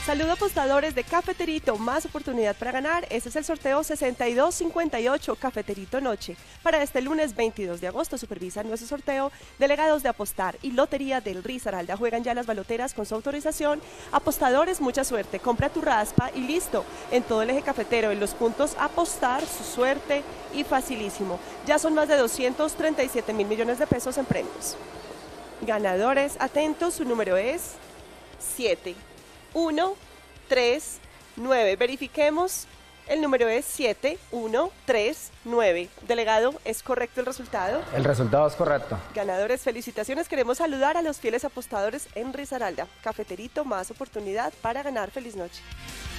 Saludo apostadores de Cafeterito, más oportunidad para ganar. Ese es el sorteo 6258 Cafeterito Noche. Para este lunes 22 de agosto supervisan nuestro sorteo delegados de Apostar y Lotería del Risaralda. Juegan ya las baloteras con su autorización. Apostadores, mucha suerte. Compra tu raspa y listo. En todo el eje cafetero, en los puntos Apostar, su suerte y facilísimo. Ya son más de 237.000 millones de pesos en premios. Ganadores, atentos, su número es 7. 1, 3, 9. Verifiquemos. El número es 7, 1, 3, 9. Delegado, ¿es correcto el resultado? El resultado es correcto. Ganadores, felicitaciones. Queremos saludar a los fieles apostadores en Risaralda. Cafeterito, más oportunidad para ganar. Feliz noche.